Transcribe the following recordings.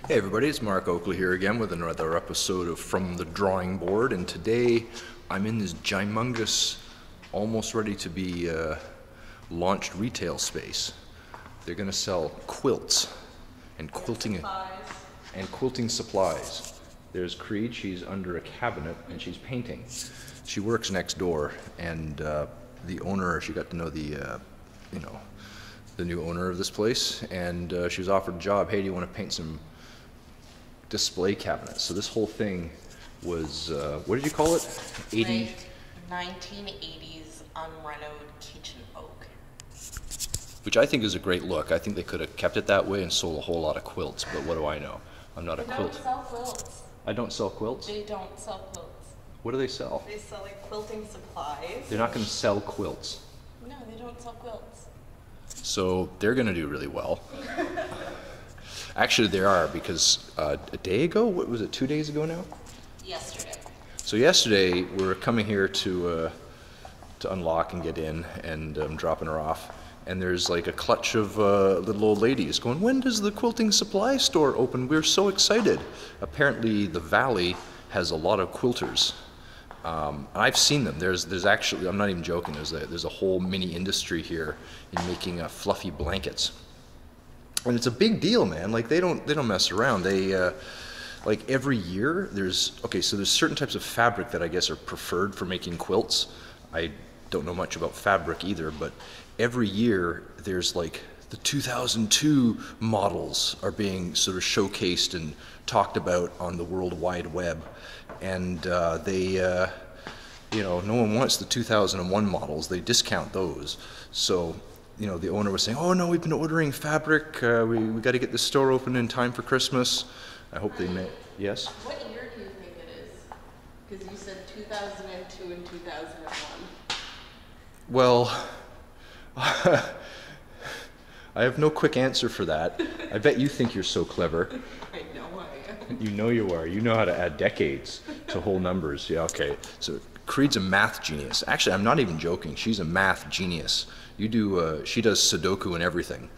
Hey everybody, it's Mark Oakley here again with another episode of From the Drawing Board, and today I'm in this gymongous, almost ready to be launched retail space. They're going to sell quilts and quilting supplies. There's Creed, she's under a cabinet and she's painting. She works next door, and the owner, she got to know the new owner of this place, and she was offered a job. Hey, do you want to paint some display cabinets? So this whole thing was, what did you call it? 80? Like 1980s unrenoed kitchen oak. Which I think is a great look. I think they could have kept it that way and sold a whole lot of quilts, but what do I know? I'm not a quilt. They don't sell quilts. I don't sell quilts? They don't sell quilts. What do they sell? They sell like quilting supplies. They're not going to sell quilts. No, they don't sell quilts. So they're going to do really well. Actually, they are, because a day ago, what was it, 2 days ago now? Yesterday. So yesterday, we're coming here to unlock and get in, and I'm dropping her off. And there's like a clutch of little old ladies going, when does the quilting supply store open? We're so excited. Apparently, the Valley has a lot of quilters. And I've seen them. There's actually, I'm not even joking, there's a whole mini industry here in making fluffy blankets. And it's a big deal, man. Like they don't mess around. They like every year there's certain types of fabric that I guess are preferred for making quilts. I don't know much about fabric either, but every year there's like the 2002 models are being sort of showcased and talked about on the World Wide Web, and no one wants the 2001 models. They discount those. So the owner was saying, oh no, we've been ordering fabric, we got to get the store open in time for Christmas. I hope they may. Yes? What year do you think it is? Because you said 2002 and 2001. Well, I have no quick answer for that. I bet you think you're so clever. I know I am. You know you are. You know how to add decades to whole numbers. Yeah, okay. So Creed's a math genius. Actually, I'm not even joking. She's a math genius. She does Sudoku and everything.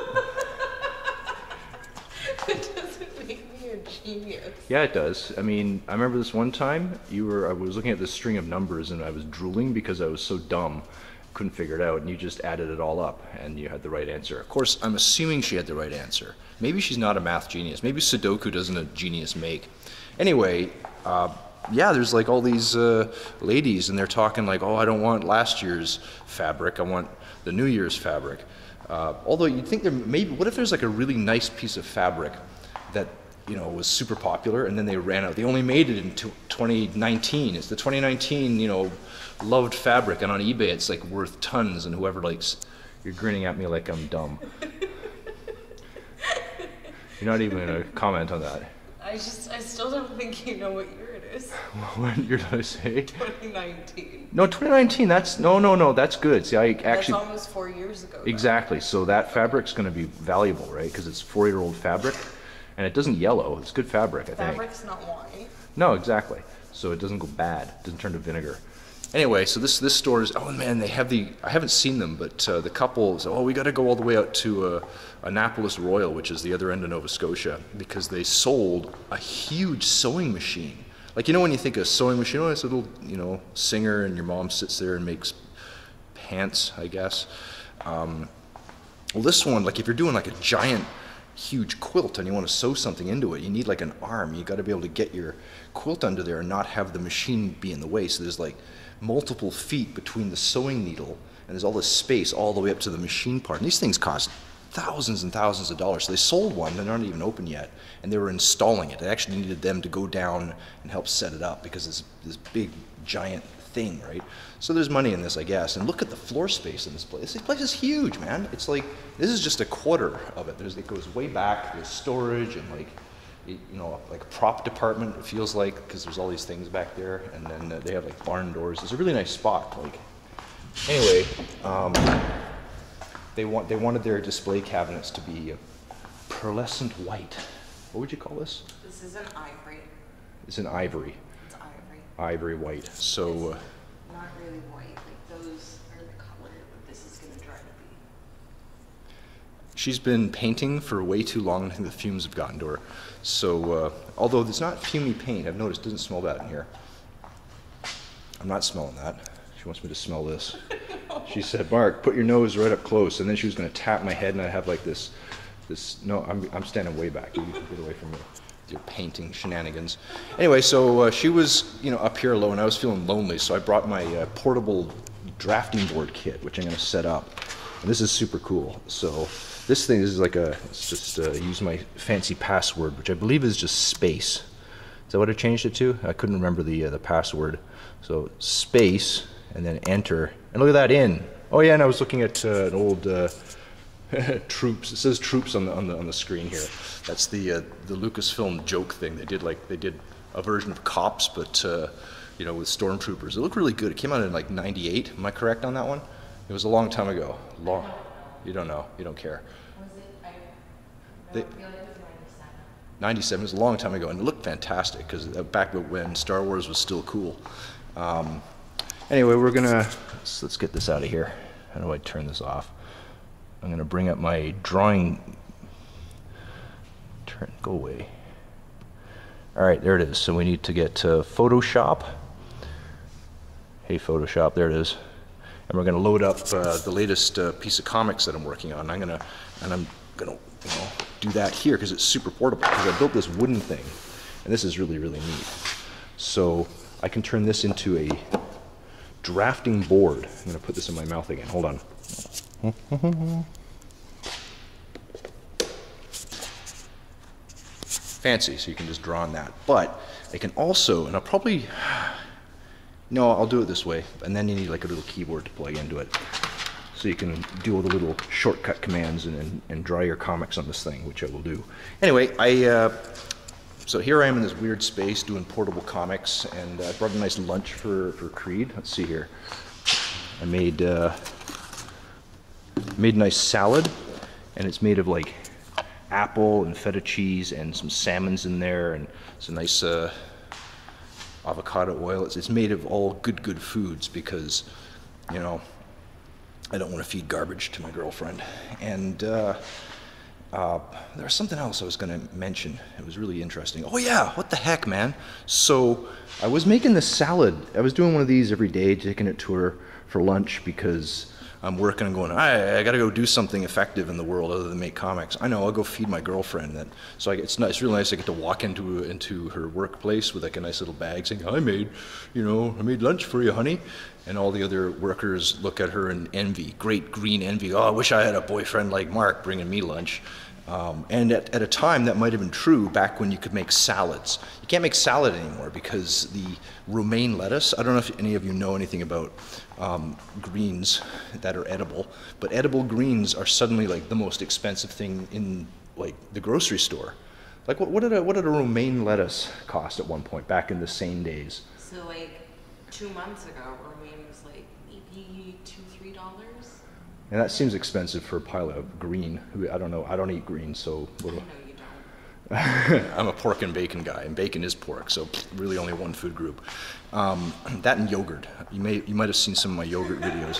It doesn't make me a genius. Yeah, it does. I mean, I remember this one time, I was looking at this string of numbers and I was drooling because I was so dumb. Couldn't figure it out, and you just added it all up and you had the right answer. Of course, I'm assuming she had the right answer. Maybe she's not a math genius. Maybe Sudoku doesn't a genius make. Anyway, yeah, there's like all these ladies, and they're talking like, oh, I don't want last year's fabric, I want the New Year's fabric. Although you'd think what if there's like a really nice piece of fabric that was super popular, and then they ran out. They only made it in 2019. It's the 2019, loved fabric, and on eBay it's like worth tons, and whoever likes, you're grinning at me like I'm dumb. You're not even gonna comment on that. I still don't think you know what year it is. What year did I say? 2019. No, 2019, no, that's good. See, That's almost 4 years ago. Exactly, so that fabric's gonna be valuable, right? Because it's 4-year-old fabric, and it doesn't yellow. It's good fabric, I think. Fabric's not white. No, exactly. So it doesn't go bad. It doesn't turn to vinegar. Anyway, so this store is, oh man, they have I haven't seen them, but the couple said, oh, we got to go all the way out to Annapolis Royal, which is the other end of Nova Scotia, because they sold a huge sewing machine. Like, when you think of sewing machine, it's a little, singer, and your mom sits there and makes pants, I guess. Well, this one, like if you're doing like a giant, huge quilt and you want to sew something into it, you need like an arm. You got to be able to get your quilt under there and not have the machine be in the way. So there's like multiple feet between the sewing needle, and there's all this space all the way up to the machine part. And these things cost thousands and thousands of dollars. So they sold one, they're not even open yet, and they were installing it. They actually needed them to go down and help set it up because it's this big, giant thing, right? So there's money in this, I guess. And look at the floor space in this place. This place is huge, man. It's like, this is just a quarter of it. It goes way back, there's storage and like, like a prop department, it feels like, because there's all these things back there. And then they have like barn doors. It's a really nice spot. Like, anyway, they wanted their display cabinets to be pearlescent white. What would you call this? This is an ivory. It's an ivory. It's ivory. Ivory white. So. Not really white. Like those are the color that this is going to try to be. She's been painting for way too long. I think the fumes have gotten to her. So, although it's not fumey paint, I've noticed it doesn't smell bad in here. I'm not smelling that. She wants me to smell this. She said, Mark, put your nose right up close, and then she was going to tap my head, and I'd have like this, no, I'm standing way back. You get away from me. Your painting shenanigans. Anyway, so she was, up here alone. I was feeling lonely, so I brought my portable drafting board kit, which I'm going to set up. And this is super cool. So this thing is like let's just use my fancy password, which I believe is just space. Is that what I changed it to? I couldn't remember the password. So space, and then enter. And look at that, in. Oh yeah, and I was looking at an old Troops. It says Troops on the screen here. That's the Lucasfilm joke thing. They did a version of Cops, but with stormtroopers. It looked really good. It came out in like '98. Am I correct on that one? It was a long time ago. You don't know. You don't care. Was it? I feel like it was 97. 97 was a long time ago, and it looked fantastic because back when Star Wars was still cool. Anyway, let's get this out of here. How do I turn this off? I'm going to bring up my drawing. Go away. All right, there it is. So we need to get to Photoshop. Hey, Photoshop, there it is. And we're going to load up the latest piece of comics that I'm working on. I'm going to do that here because it's super portable. Because I built this wooden thing, and this is really, really neat. So I can turn this into a drafting board. I'm going to put this in my mouth again. Hold on. Fancy, so you can just draw on that. But I can also, and I'll do it this way, and then you need like a little keyboard to plug into it. So you can do all the little shortcut commands and draw your comics on this thing, which I will do. Anyway, so here I am in this weird space doing portable comics, and I brought a nice lunch for Creed. Let's see here. I made a nice salad, and it's made of like apple and feta cheese and some salmon's in there and some nice avocado oil. It's made of all good foods because, I don't want to feed garbage to my girlfriend. And there was something else I was going to mention. It was really interesting. Oh yeah, what the heck, man? So I was making this salad. I was doing one of these every day, taking it to her for lunch because I'm working and going, I got to go do something effective in the world other than make comics. I know, I'll go feed my girlfriend. So it's really nice. I get to walk into her workplace with like a nice little bag saying, I made lunch for you, honey. And all the other workers look at her in envy, great green envy. Oh, I wish I had a boyfriend like Mark bringing me lunch. And at a time that might have been true back when you could make salads. You can't make salad anymore because the romaine lettuce, I don't know if any of you know anything about greens that are edible, but edible greens are suddenly like the most expensive thing in like the grocery store. Like what did a romaine lettuce cost at one point back in the sane days? So like 2 months ago, romaine was like maybe $2-3. And that seems expensive for a pile of green. I don't know. I don't eat green, so. I know you don't. I'm a pork and bacon guy, and bacon is pork, so really only one food group. That and yogurt. You might have seen some of my yogurt videos.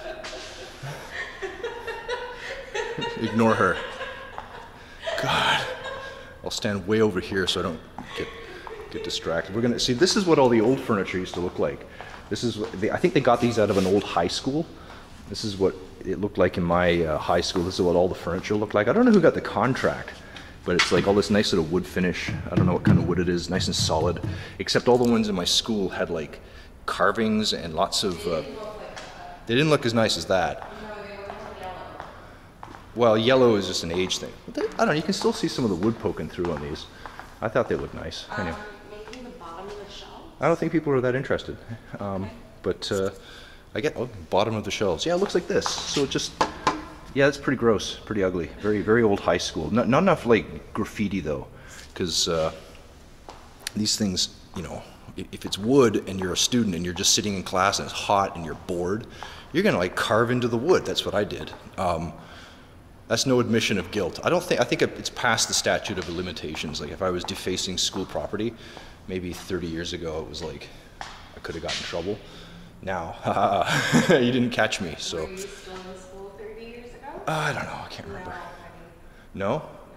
Ignore her. God, I'll stand way over here so I don't get distracted. We're gonna see. This is what all the old furniture used to look like. This is. I think they got these out of an old high school. This is what it looked like in my high school. This is what all the furniture looked like. I don't know who got the contract, but it's like all this nice little wood finish. I don't know what kind of wood it is, nice and solid. Except all the ones in my school had like carvings and lots of. They didn't look as nice as that. No, they were yellow. Well, yellow is just an age thing. But I don't know. You can still see some of the wood poking through on these. I thought they looked nice. Anyway, Making the bottom of the shelf. I don't think people are that interested. But. I get bottom of the shelves. Yeah, it looks like this. So it just, yeah, it's pretty gross, pretty ugly. Very, very old high school. Not enough like graffiti though, because these things, if it's wood and you're a student and you're just sitting in class and it's hot and you're bored, you're gonna like carve into the wood. That's what I did. That's no admission of guilt. I think it's past the statute of limitations. Like if I was defacing school property, maybe 30 years ago, it was like I could have gotten in trouble. Now, you didn't catch me, so. Were you still in school 30 years ago? I don't know, I can't remember. No? No.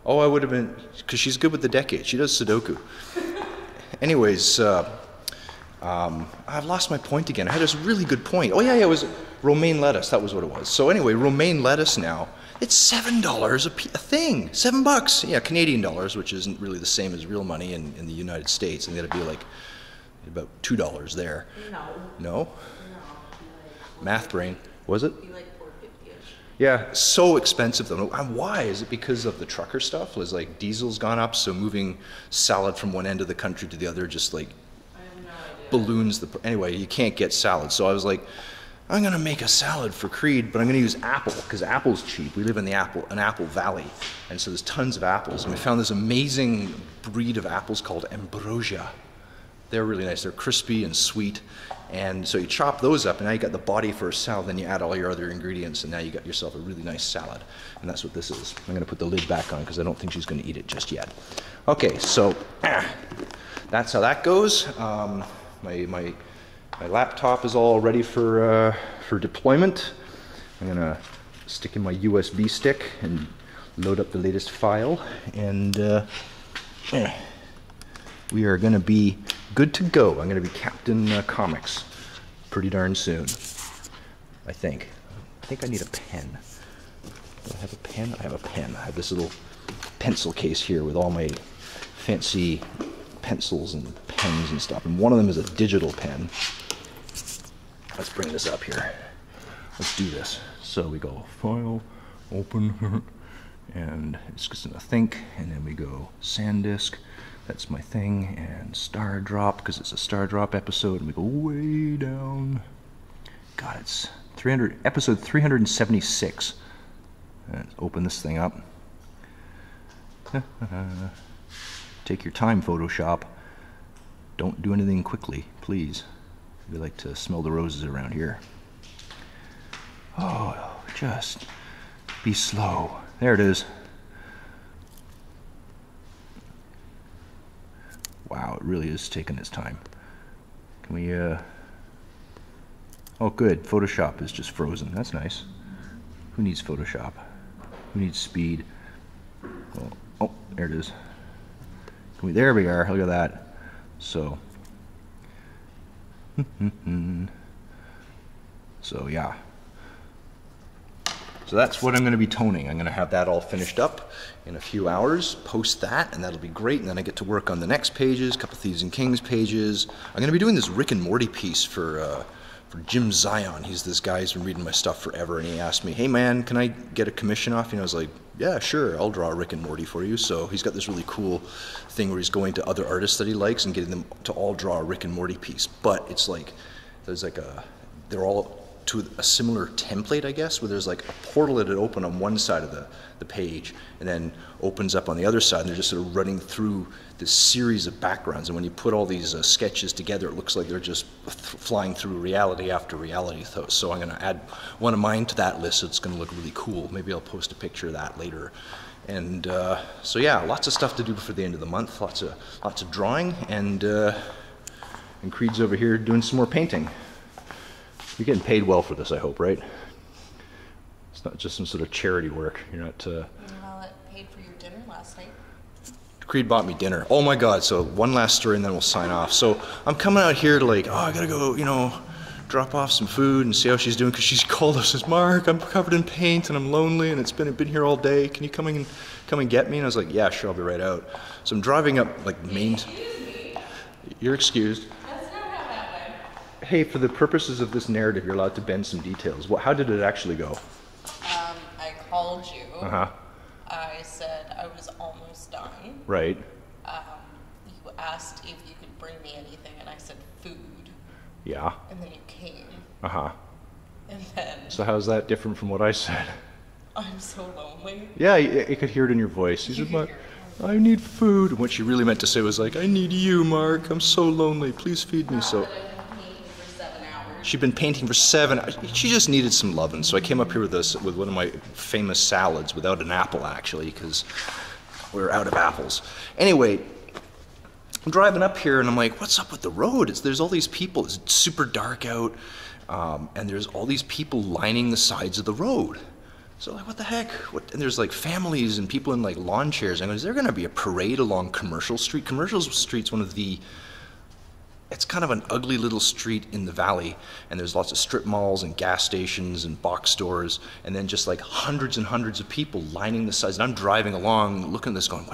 Oh, I would have been, because she's good with the decade. She does Sudoku. Anyways, I've lost my point again. I had this really good point. Oh yeah, it was romaine lettuce. That was what it was. So anyway, romaine lettuce now, it's $7 a thing. $7. Yeah, Canadian dollars, which isn't really the same as real money in the United States. And that'd be like about $2 there. No. No? No. Math brain. Was it? Be like $4.50-ish. Yeah, so expensive though. And why? Is it because of the trucker stuff? Was like diesel's gone up, so moving salad from one end of the country to the other just like I have no idea. balloons the. Anyway, you can't get salad. So I was like, I'm gonna make a salad for Creed, but I'm gonna use apple because apple's cheap. We live in an apple valley, and so there's tons of apples. And we found this amazing breed of apples called Ambrosia. They're really nice. They're crispy and sweet. And so you chop those up, and now you got the body for a salad, then you add all your other ingredients, and now you got yourself a really nice salad. And that's what this is. I'm gonna put the lid back on because I don't think she's gonna eat it just yet. Okay, so that's how that goes. My laptop is all ready for deployment. I'm gonna stick in my USB stick and load up the latest file, and we are gonna be good to go. I'm gonna be Captain Comics pretty darn soon, I think. I think I need a pen. Do I have a pen? I have a pen. I have this little pencil case here with all my fancy pencils and pens and stuff, and one of them is a digital pen. Let's bring this up here. Let's do this. So we go File, Open, and it's just gonna think, and then we go SanDisk. That's my thing, and Star Drop, because it's a Star Drop episode, and we go way down. God, it's episode 376. Let's open this thing up. Take your time, Photoshop. Don't do anything quickly, please. We like to smell the roses around here. Oh, just be slow. There it is. Wow, it really is taking its time. Can we, oh good, Photoshop is just frozen. That's nice. Who needs Photoshop? Who needs speed? Oh, there it is. There we are, look at that. So, so yeah. So that's what I'm going to be toning. I'm going to have that all finished up in a few hours, post that, and that'll be great. And then I get to work on the next pages, a couple Thieves and Kings pages. I'm going to be doing this Rick and Morty piece for Jim Zion. He's this guy who's been reading my stuff forever, and he asked me, hey man, can I get a commission off you? And I was like, yeah, sure, I'll draw Rick and Morty for you. So he's got this really cool thing where he's going to other artists that he likes and getting them to all draw a Rick and Morty piece. But it's like, there's like they're all to a similar template, I guess, where there's like a portal that would open on one side of the page and then opens up on the other side, and they're just sort of running through this series of backgrounds. And when you put all these sketches together, it looks like they're just flying through reality after reality. So I'm going to add one of mine to that list, so it's going to look really cool. Maybe I'll post a picture of that later. And so yeah, lots of stuff to do before the end of the month, lots of drawing, and Creed's over here doing some more painting. You're getting paid well for this, I hope, right? It's not just some sort of charity work. You're not. Well, it paid for your dinner last night. Creed bought me dinner. Oh my God! So one last story, and then we'll sign off. So I'm coming out here to like, oh, I gotta go, drop off some food and see how she's doing, because she's called us, says, Mark, I'm covered in paint and I'm lonely and it's been here all day. Can you come and get me? And I was like, yeah, sure, I'll be right out. So I'm driving up like Main. Excuse me. You're excused. That's not how that went. Hey, for the purposes of this narrative, you're allowed to bend some details. How did it actually go? I called you. Uh-huh. I said I was almost done. Right. You asked if you could bring me anything, and I said food. Yeah. And then you came. Uh-huh. And then So how's that different from what I said? I'm so lonely. Yeah, you could hear it in your voice. You said, Mark, I need food. And what she really meant to say was like, I need you, Mark. I'm so lonely. Please feed me. So But I've been painting for 7 hours. she'd been painting for 7 hours. She just needed some loving. So I came up here with one of my famous salads without an apple, actually, because we're out of apples. Anyway, I'm driving up here and I'm like, what's up with the road? There's all these people. It's super dark out, and there's all these people lining the sides of the road. So like, what the heck? And there's like families and people in like lawn chairs. I go, is there going to be a parade along Commercial Street? Commercial Street's one of the, it's kind of an ugly little street in the valley, and there's lots of strip malls and gas stations and box stores, and then just like hundreds and hundreds of people lining the sides. And I'm driving along, looking at this, going,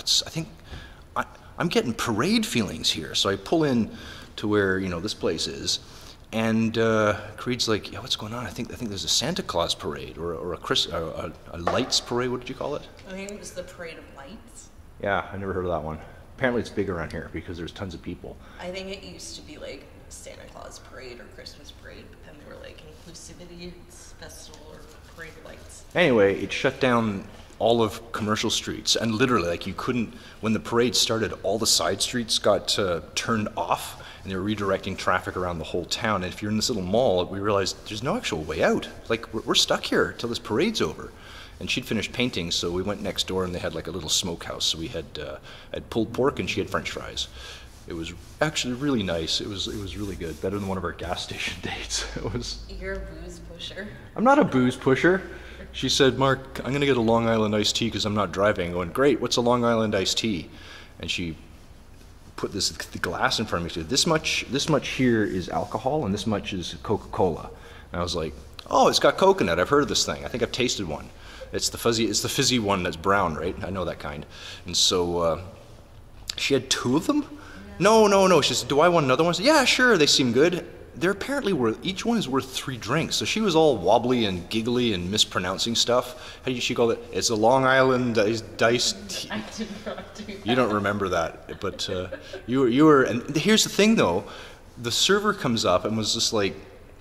I'm getting parade feelings here. So I pull in to where, you know, this place is, and Creed's like, yeah, what's going on? I think there's a Santa Claus parade or a lights parade. What did you call it? I think it was the Parade of Lights. Yeah, I never heard of that one. Apparently it's big around here because there's tons of people. I think it used to be like Santa Claus parade or Christmas parade, but then they were like inclusivity festival or Parade of Lights. Anyway, it shut down all of Commercial Streets, and literally, like, you couldn't, when the parade started, all the side streets got turned off, and they were redirecting traffic around the whole town. And if you're in this little mall, we realized there's no actual way out. Like, we're stuck here till this parade's over. And she'd finished painting, so we went next door, and they had like a little smokehouse. So we had pulled pork, and she had French fries. It was actually really nice. It was really good. Better than one of our gas station dates. It was. You're a booze pusher. I'm not a booze pusher. She said, Mark, I'm gonna get a Long Island iced tea because I'm not driving. I went, great, what's a Long Island iced tea? And she put the glass in front of me. She said, this much here is alcohol and this much is Coca-Cola. And I was like, oh, it's got coconut. I've heard of this thing. I think I've tasted one. It's the fizzy one that's brown, right? I know that kind. And so she had two of them? No. She said, do I want another one? I said, yeah, sure, they seem good. They're apparently each one is worth 3 drinks. So she was all wobbly and giggly and mispronouncing stuff. How did she call it? It's a Long Island iced tea. I did not do that. You don't remember that, but you were, and here's the thing though, the server comes up and was just like,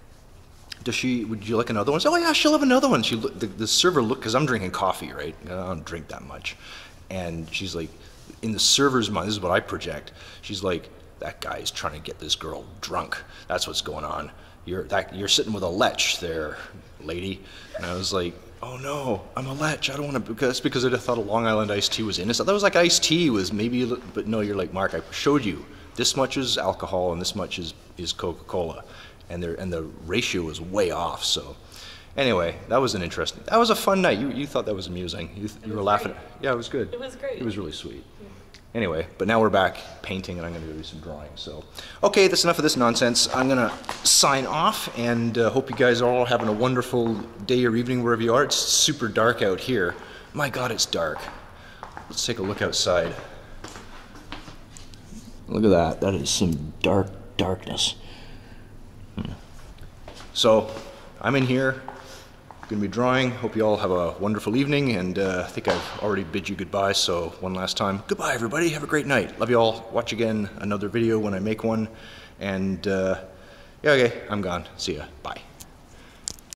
would you like another one? I said, oh yeah, she'll have another one. The server looked, because I'm drinking coffee, right? I don't drink that much. And she's like, in the server's mind, this is what I project, she's like, that guy's trying to get this girl drunk. That's what's going on. You're sitting with a lech there, lady. And I was like, oh no, I'm a lech. I don't want to, because I thought a Long Island iced tea was innocent. That was like iced tea was maybe, but no, you're like, Mark, I showed you. This much is alcohol and this much is Coca-Cola. And the ratio was way off, so. Anyway, that was a fun night. You thought that was amusing. You were laughing. Yeah, it was good. It was great. It was really sweet. Anyway, but now we're back painting and I'm going to go do some drawing. So, okay, that's enough of this nonsense. I'm going to sign off and hope you guys are all having a wonderful day or evening wherever you are. It's super dark out here. My God, it's dark. Let's take a look outside. Look at that. That is some darkness. So, I'm in here. Going to be drawing. Hope you all have a wonderful evening, and I think I've already bid you goodbye, so one last time. Goodbye, everybody. Have a great night. Love you all. Watch again another video when I make one, and yeah, okay, I'm gone. See ya. Bye.